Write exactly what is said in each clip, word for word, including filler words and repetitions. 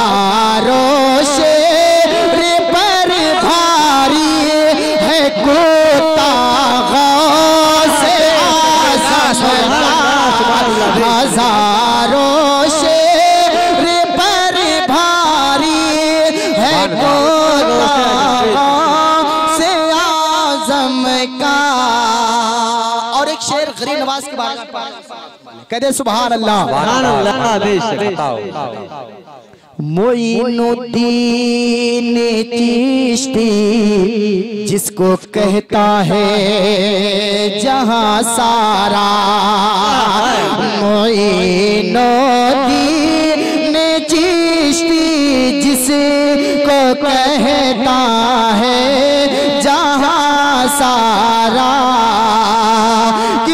हजारों शेर पर भारी है कोता गौसे आज़म का। हजारों शेर पर भारी है कोता गौसे आज़म का। और एक शेर गरीब नवाज के बारे में कह दे सुभान अल्लाह। सुभान अल्लाह। बेशक मोइनुद्दीन चिश्ती जिसको कहता है जहां सारा। मोइनुद्दीन चिश्ती जिसको कहता है जहां सारा। कि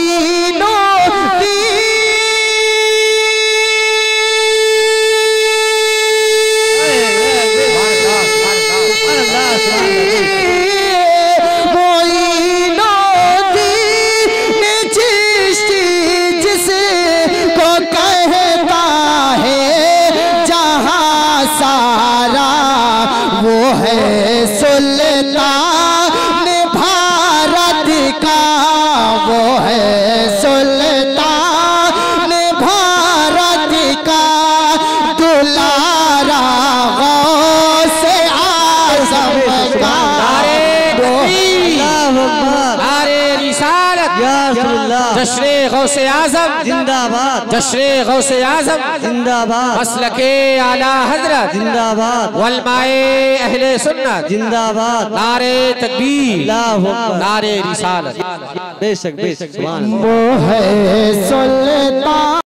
सुल्तान भारत का, वो है सुल्तान भारत का दुलारा गौसे आज़म का। नारे रिसालत जश्न गौसे आज़म जिंदाबाद। जश्न गौसे आज़म जिंदाबाद। मसलके आला हजरत जिंदाबाद। वलमाए अहले सुन्नत जिंदाबाद। नारे तकबीर अल्लाहु अकबर। नारे रिसालत। बेशक बेशक। वो है सुल्तान